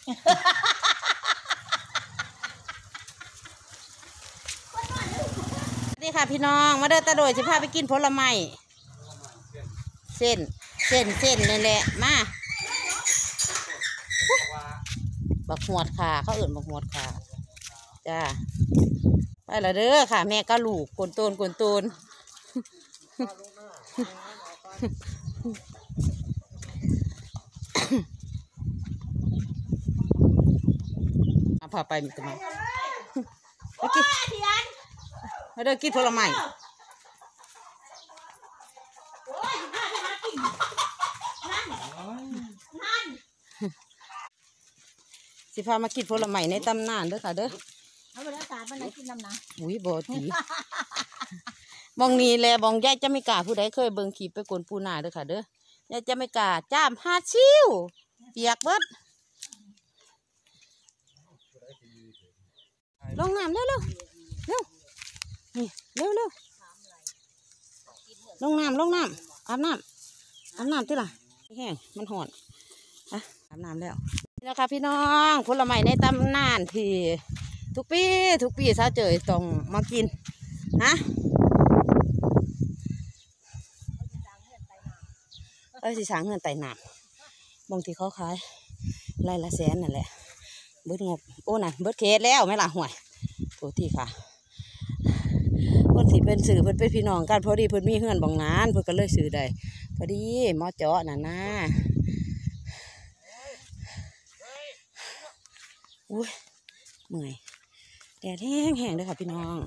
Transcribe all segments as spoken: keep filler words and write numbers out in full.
นี่ค่ะพี่น้องมาเดินตะโดยจะพาไปกินผลไม้เส้นเส้นเส้นนี่แหละมาบักหวดขาเขาเอื่นบักหวดขาจ้าไปละเด้อค่ะแม่ก็ลูกกวนโตนกวนโตนพาไปมีตัวมาไปกินมาเดินกินผลไม้สิพามากินผลไม้ในตำนานเด้อค่ะเด้อเอาไปแล้วตาไปไหนกินน้ำนะอุ้ยบ่ตีบองนี้แหละบองยายจะไม่กล้าผู้ใดเคยเบิ่งขีบไปกวนปูนาเด้อค่ะเด้อยายจะไม่กล้าจ้ามฮาชิวเปียกเบิดลงน้ำเร็วเร็วเร็วนี่เร็วเร็วลงน้ำลงน้ำอาบน้ำอาบน้ำที่ล่ะแห้งมันหอนอะอาบน้ำแล้วนี่นะคะพี่น้องผลไม้ในตำนานที่ทุกปีทุกปีซาเจยต้องมากินนะเอ้ยสีสางเงินไต่หนามบางทีเขาขายไร่ละแสนนั่นแหละเบิดงบโอ้น่ะเบิดเคสแล้วไม่ละห่วยโทษทีค่ะเพิ่นสิเป็นสื่อเพิ่นเป็นพี่น้องกันพอดีเพิ่นมีเฮือนบางนานเพิ่นก็เลยสื่อได้พอดีหมอเจาะน่ะนะอุ้ยเมื่อยแดดแห้งแห้งเลยค่ะพี่น้อง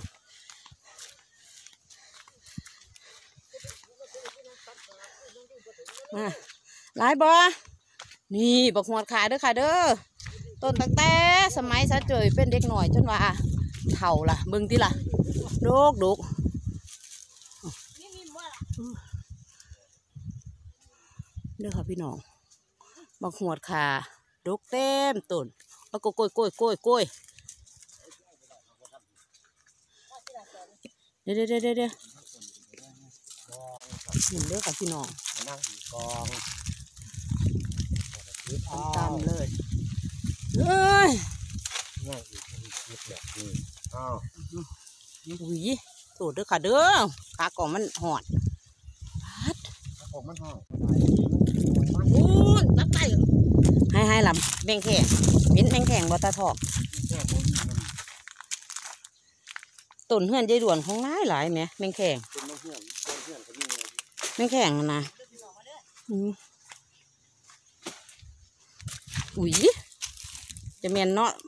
มาหลายบ่นี่บักหวดขาเด้อค่ะเด้อต้นตั้งแต่สมัยซะเจยเป็นเด็กหน่อยจนว่าเฒ่าล่ะเบิ่งติล่ะดกดกเด้อค่ะพี่น้องบักหวดขาดกเต็มต้นเอาโกยโกยโกยโกยโกยเดี๋ยวเดี๋ยวเดี๋ยวเดี๋ยวเห็นเด้อค่ะพี่น้องนั่งอีกกองตามเลยเฮ้ยนั่งอีกอีกแบบนี้อ้าวอุ้ยโถเด้อค่ะเด้อขากล่องมันหอดพัดขากล่องมันหอดโอ้ยตักไตให้ให้ลำแมงแข็งเป็นแมงแข็งบอตาทอกต้นเฮือนใจด่วนของหลายหลายไหมแมงแข็งแมงแข็งนะอุ้ยจะเมียนเนาะ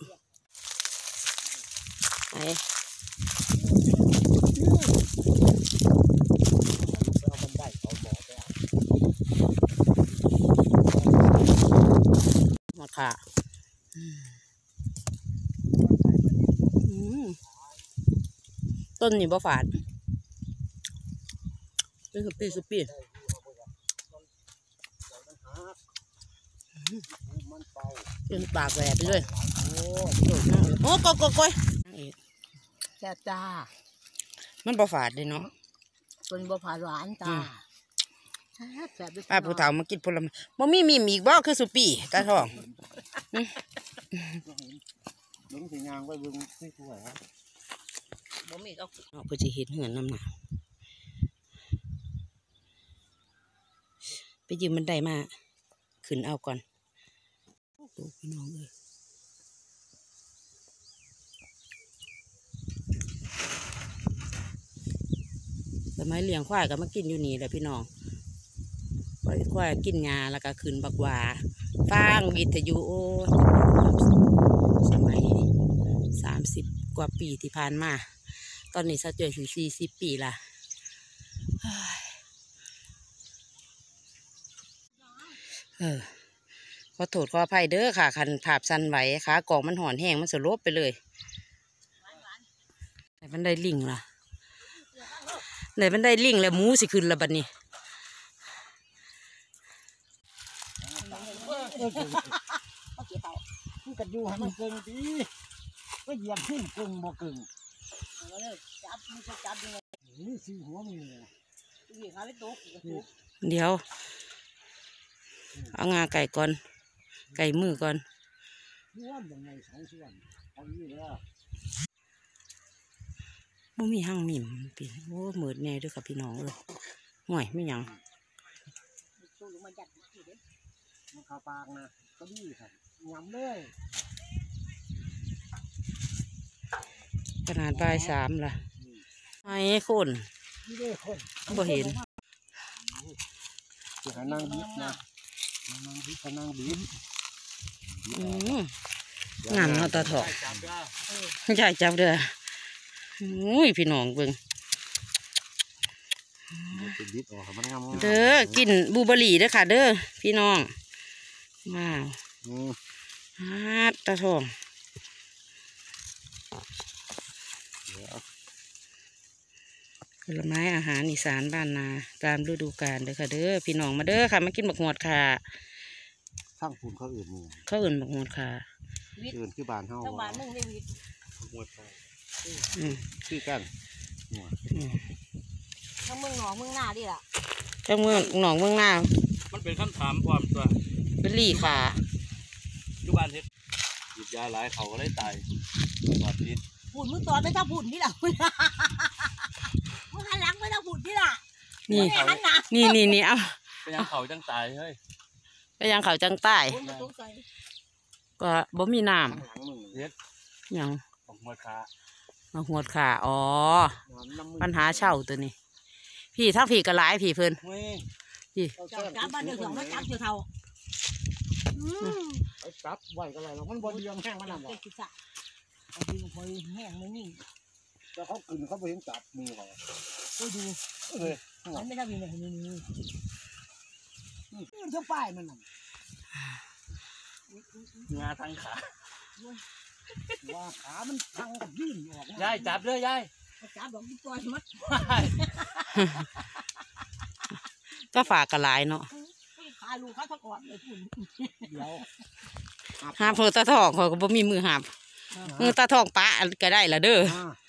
ไอ้มาค่ะต้นนี่บ่ฝาดเป็นสปีสปีเป็นปากแหวกไปเลยโอ้โกโกโกยแซ่บจ้ามันบ่ฝาดเลยเนาะเป็นบ่ฝาดหวานจ้าป้าผู้เฒ่ามากินผลไม้บ่มีมีมีบ่คือสุปีตาทองลุงสิยางไว้เบิ่งไม่สวยครับบ่มีเอาเนาะเพื่อจะเห็นเหือนน้ำหนาไปยืมมันได้มาขึ้นเอาก่อนดูพี่น้องเลยสมัยเลี้ยงควายก็มากินอยู่นี่แหละพี่น้องปล่อยควายกินหญ้าแล้วก็ขึ้นบักหว่าฟังวิทยุโอ้สมัยสามสิบกว่าปีที่ผ่านมาตอนนี้ซะเจอถึงสี่สิบปีละเออขอโทษขออภัยเด้อค่ะคันภาพสั่นไหวขากล่องมันห่อนแห้งมันสลบไปเลยแต่มันได้ลิงล่ะไหนมันได้ลิงแล้วหมูสิขึ้นละบัดนี้มันกัดอยู่ให้มันเกินดีก็เหยียบขึ้นกึ่งบ่กึ่งจับมันจะจับยังไงนี่สีหัวมันเลยเดี๋ยวเอางาไก่ก่อนไก่มือก่อนส่วนยังไงสองส่วนอันนี้เลยบ่มีห้างมิ่มปีโอ้เหมือดแน่ด้วยกับพี่น้องเลยห่วยไม่ยังมันข้าวปากนะก็ดีครับยำเลยขนาดบ่ายสามล่ะไอ้คนบ่เห็นจะหานั่งดิบนะนั่งดิบก็นั่งดิบอืมงามเนาะตาถอกใหญ่จับเด้ออุ้ยพี่น้องเบิ่งเด้อกินบูเบอรี่เด้อค่ะเด้อพี่น้องว้าวฮัดตาทองผลไม้อาหารอีสานบ้านนาตามฤดูกาลเด้อค่ะเด้อพี่น้องมาเด้อค่ะมากินบักหวดค่ะข้างปูนเขาอื่นนี่เขาอื่นบักหวดค่ะอื่นคือบานเฮาบานนึงในวิทย์หวดคือกันทั้งเมืองหนองเมืองหน้าดิล่ะทั้งเมืองหนองเมืองหน้ามันเป็นคำถามความตัวเป็นลี่ค่ะยุบานเฮ็ดหยิบยาหลายเขาก็ได้ตายตอดพิษผุ่นมึงตอดไม่ต้องผุ่นนี่ล่ะมึงหันหลังไม่ต้องผุ่นนี่ล่ะนี่นี่นี่นี่เอาไปยังเขาจังตายเฮ้ยไปยังเขาจังใต้ก็บ่มีน้ำเฮ็ดยังหัวขามาหัวขาอ๋อปัญหาเช่าตัวนี้พี่ถ้าพี่กระไรพี่เพิ่นพี่จับบ้านเดือดสองแล้วจับเดือดเท่าไอ้จับไหวกันอะไรเรามันบอดียงแห้งมันนำหรอเอาดีลงไปแห้งไม่นิ่งแต่เขากินเขาไปเห็นจับมือเขาก็ดูมันไม่ได้มีอะไรนี่นี่มันเท่าป้ายมันน่ะงาทางขาว่าขามันพังกับยื่นออกยายจับเลยยายจับดอกปล่อยมัดก็ฝากกระไรเนาะขาลูกเขาทะกอดเลยคุณเดี๋ยวหาเพื่อตาทองเขาก็บ่มีมือหาบมือตาทองปะก็ได้ละเด้อ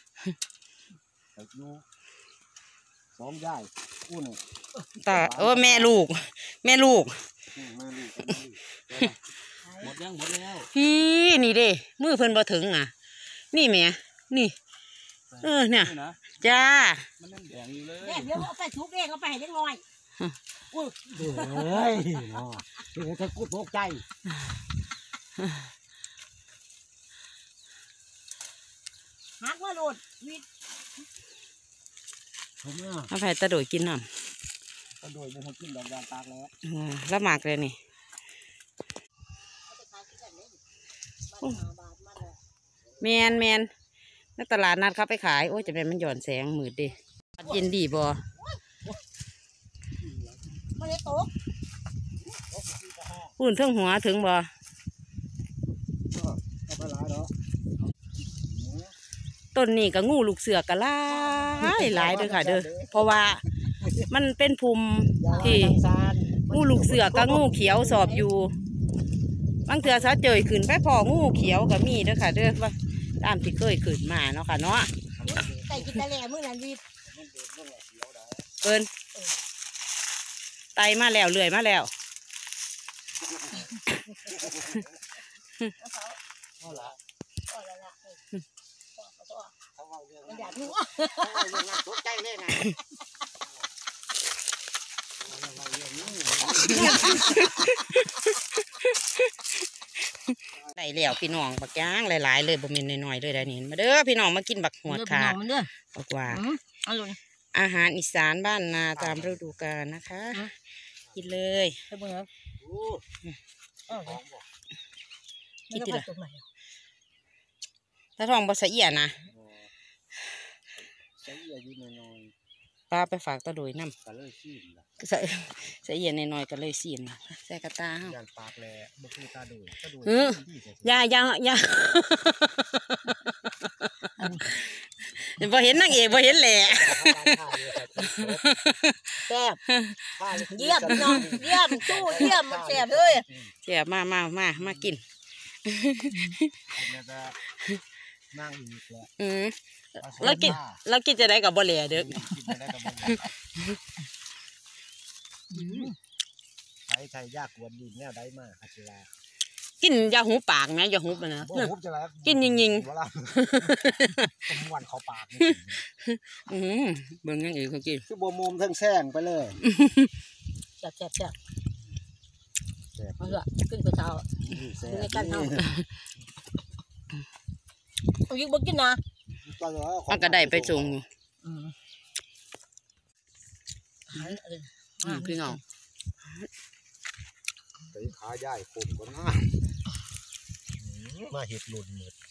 สองย่ายอุ้นตาเออแม่ลูกแม่ลูกหมดยังหมดแล้วพี่นี่เด้มือเพิ่นบ่ถึงอ่ะนี่แม่นี่เออเนี่ยจ้ามันนั่งแดงอยู่เลยเดี๋ยวเอาไปทุกเองเอาไปให้เล็กน้อยอุ้ยเฮ้ยเนาะเดี๋ยวจะกูตกใจหักว่าโหลดวิทย์เอาไปตะโดยกินน้ำตะโดยมันกินดอกยางตากแล้วละหมากเลยนี่แมนแมนในตลาดนัดเขาไปขายโอ้ยจะเป็นมันหย่อนแสงมืดดิเย็นดีบ่มันเลยตกอุ่นถึงหัวถึงบ่ต้นนี้ก็งูลูกเสือกก็หลายหลายเด้อค่ะเด้อเพราะว่ามันเป็นภูมิที่งูลูกเสือกกับงูเขียวสอบอยู่บางเถื่อซะเจยขึ้นไปพองูเขียวก็มีเด้อค่ะเด้อว่าตามที่เคยขึ้นมาเนาะค่ะเนาะไก่กินตะแหล่มื้อนั้นวิทย์เปิ้นไตมาแล้วเลื่อยมาแล้วพ่อละพ่อละละมันอยากรู้ตกใจเลยนะได้แล้วพี่น้องบักย่างหลายๆเลยบ่มีน้อยๆเลยได้นี่มาเด้อพี่น้องมากินบักหัวขาดบอกว่าอาหารอีสานบ้านนาตามฤดูกาลนะคะกินเลยกินเลยถ้าทองบะเสียนะปลาไปฝากตะโดยน้ำใส่ใส่เย็นน้อยก็เลยซีนใส่กระตาเฮาปากแหล่บุกตาโดยเออยายายาบ่เห็นนางเอกบ่เห็นแหล่แซ่บเยี่ยมน้องเยี่ยมสู้เยี่ยมมันแซ่บเลยแซ่บมามามามากินนั่งอยู่แหละอืมแล้วกินแล้วกินจะได้กับบ่แหล่เด้อใช้ใช้ยากกวนดินแนวได้มากอาชีวะกินยาหูปากไหมยาหูปนะบ่หุบจะแล้วกินยิงๆเวลาผมวันเขาปากอืมเบิ่งยังอีกเขากินคือบ่มุมทั้งแซงไปเลยแซ่บแซ่บแซ่บแซ่บเอาละขึ้นไปเช้าแซ่บอยู่ในกันเฮาเอายิงบ่กินนะมันก็ได้ไปส่งอยู่อืมหันเอออืมพี่น้องไปขาใหญ่คมก็น่ามาเห็ดหลุดหมด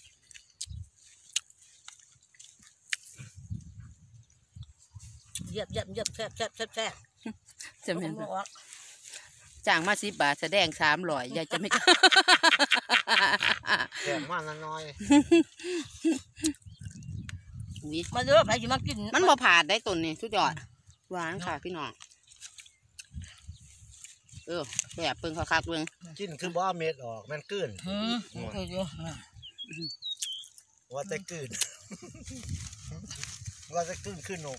เหยียบเหยียบเหยียบแซ่บแซ่บแซ่บแซ่บจะเป็นบ่ออกจ้างมาสิบบาทแสดงสามร้อยยายจะไม่แซ่บมากน้อยอุ๊ยมาเด้อไปสิมากินมันบ่ผ่านได้ต้นนี่สุดยอดหวานค่ะพี่น้องเออแบบเปิงคักๆเปิงกินคือบ่เม็ดออกมันกืนอืมเอออยู่ว่าแต่กืนว่าแต่กืนคือนก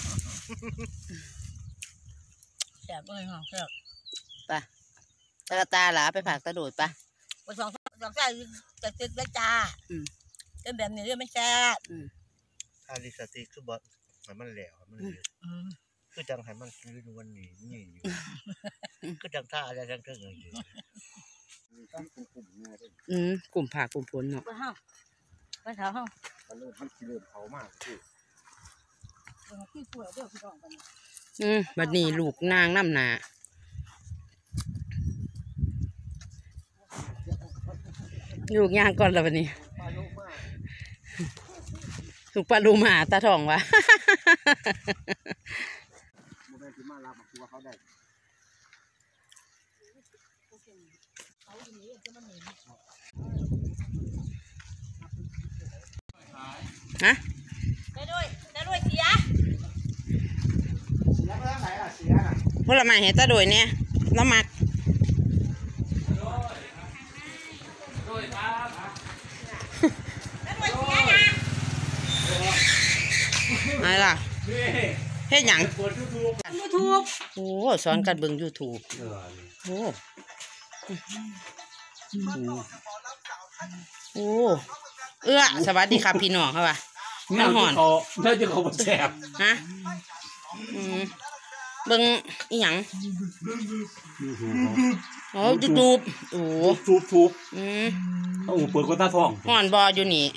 แซ่บเลยฮะแซ่บไปตะกะตาหลาไปผักตะโดดปะไปสองสองใส่จะตึกแล้วจ้าอืมเป็นแบบนี้เรื่องไม่แซ่บอาลิสติกคือบ่ให้มันแหลวให้มันเหลวอืมคือจังให้มันยืนวันนี้นี่อยู่คือจังท่าอะไรจังเทิงอยู่ตั้งกลุ่มๆเนี่ยเด้อืมกลุ่มผักกลุ่มผลเนาะไปห้าไปเท้าห้ามันเริ่มมันสิเริ่มเขามากคือเดี๋ยวพี่ป่วยเดี๋ยวพี่น้องกันอืมบัดนี้ลูกนางน้ำหนาลูกย่างก่อนแล้วบัดนี้ปลาโลมาลูกปลาลูมาตาทองวะบ่แม่นสิมารับมาตัวเขาได้ฮะได้ด้วยได้ด้วยเสียเสียไปทางไหนล่ะเสียน่ะผลไม้เห็ดตาโดยเนี่ยแล้วมักอะไรล่ะเฮ็ดหยังยูทูบโอ้สอนกันเบิ่ง YouTube เออโอ้โอ้เอื้อสวัสดีครับพี่น้องครับว่ามันหอนน่าจะเขาแสบฮะอืมเบิ่งอีหยังอ๋อ YouTube โอ้ทุบทุบอืมเอาเปิดกระตาทองหอนบออยู่นี่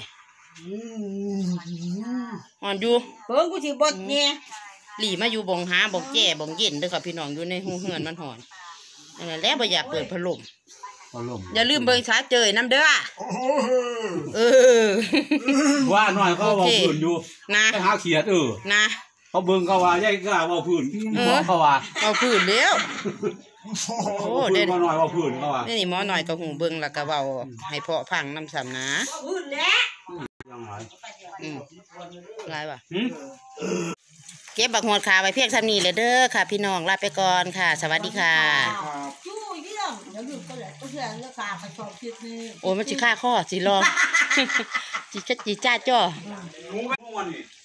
หอนอยู่เพิ่งกูสิบดเนี่ยหลีมาอยู่บงหาบงแจ่บงเย็นเด้อค่ะพี่น้องอยู่ในหูเฮือนมันหอนนั่นแหละแล้วบ่อยากเปิดพัดลมเอาลมอย่าลืมเบิ่งสาเจยน้ำเด้อเออว่าหน่อยเขาบอกพื้นอยู่นะไปหาเขียดเออนะเขาเบิ่งเขาว่าใหญ่กล้าว่าพื้นบอกเขาว่าเอาพื้นแล้วโอ้พื้เด็นดมาหน่อยว่าพื้นเขาว่านี่หมอหน่อยก็หูเบิ่งแล้วก็เว้าให้เพาะพังน้ำสำนะอื่นแหละยังไงอืมไรวะหืมเก็บบักหวดขาไว้เพียงซ้ำนี้เลยเด้อค่ะ พี่น้องลาไปก่อนค่ะ สวัสดีค่ะจู้เยี่ยมเดี๋ยวลืมก็เลยก็เพื่อนเลือกขาไปชอบคิดนี่โอ้ยมันสิฆ่าข้อสิรอ จิจัดจิจ้าจ้องูไม่งูมันนี่